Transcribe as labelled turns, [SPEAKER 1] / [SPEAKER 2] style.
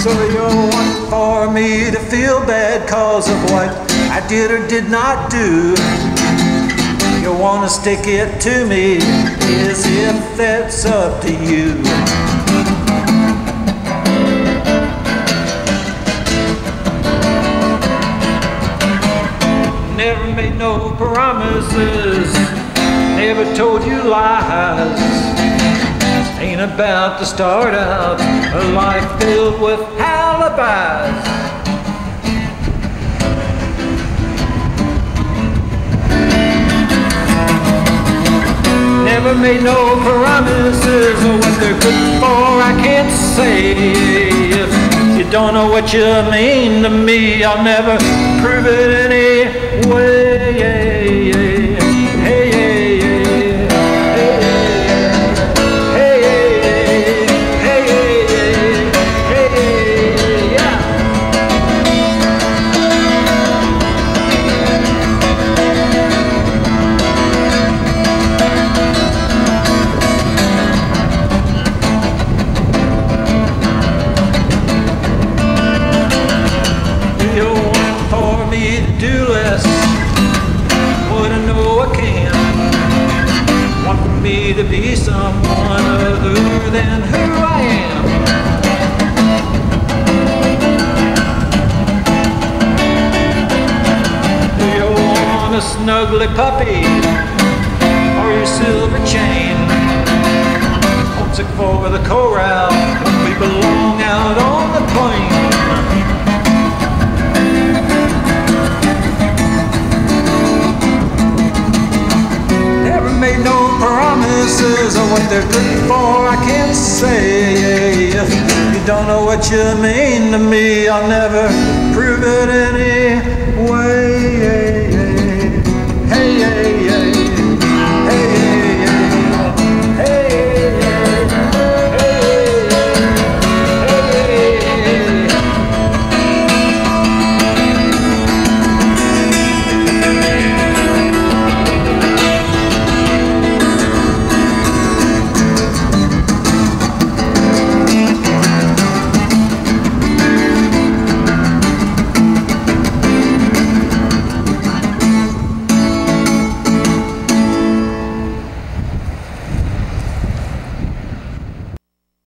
[SPEAKER 1] So you want for me to feel bad cause of what I did or did not do. You wanna stick it to me as if that's up to you. Never made no promises, never told you lies. Ain't about to start out a life filled with alibis. Never made no promises of what they're good for, I can't say. If you don't know what you mean to me, I'll never prove it anyway. Do less, what I know I can. Want for me to be someone other than who I am. Do you want a snuggly puppy or your silver chain? Homesick for the corral, we belong out on the plain. Made no promises of what they're good for, I can't say. If you don't know what you mean to me, I'll never prove it anyway.